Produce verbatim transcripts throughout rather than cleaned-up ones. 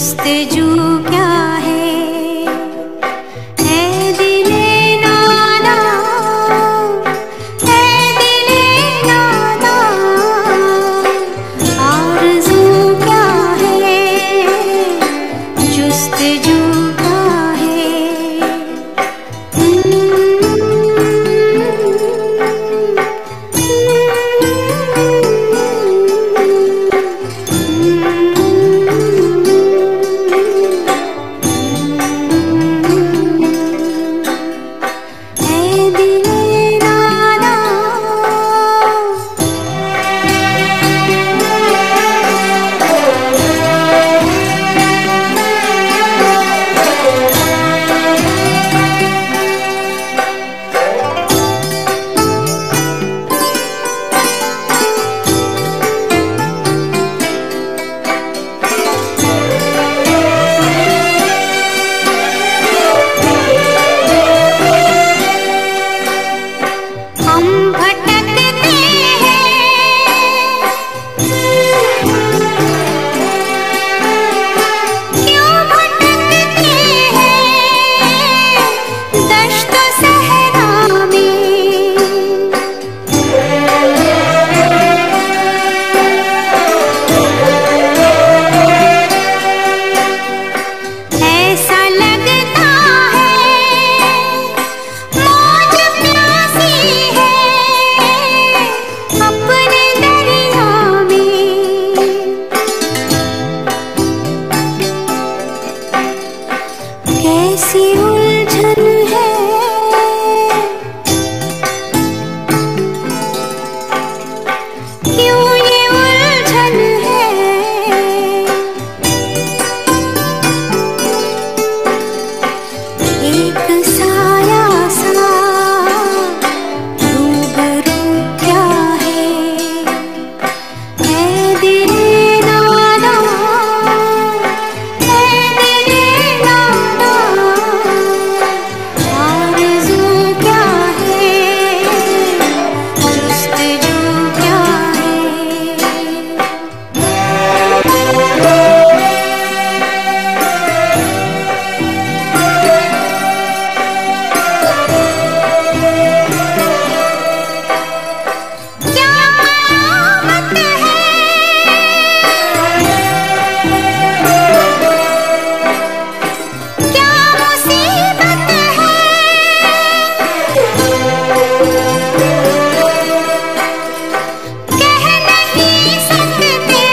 जुस्तजू क्या है, है दिले नादा, है दिले नादा, आरज़ू क्या है, जुस्तजू क्या है। कैसी उलझन है, क्यों ये उलझन है, एक साया सा रूबरू क्या है, है दिले नादा, है दिले नादा, आरज़ू क्या है, जुस्तजू क्या है। क्या कयामत है, क्या मुसीबत है, कह नहीं सकते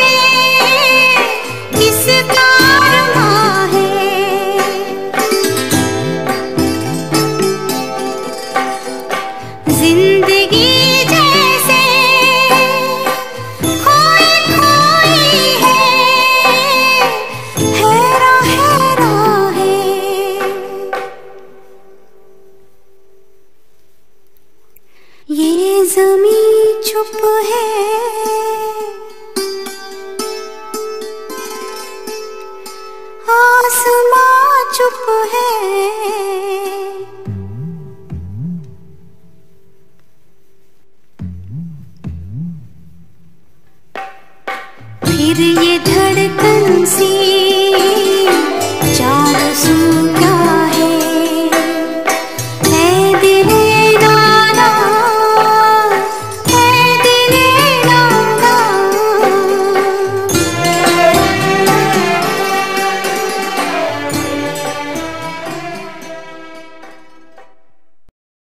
किसका अरमां है। जिंदगी जैसे खोई खोई है, हैरा हैरा है। ये ज़मीं चुप है, आसमां चुप है, फिर ये धड़कन सी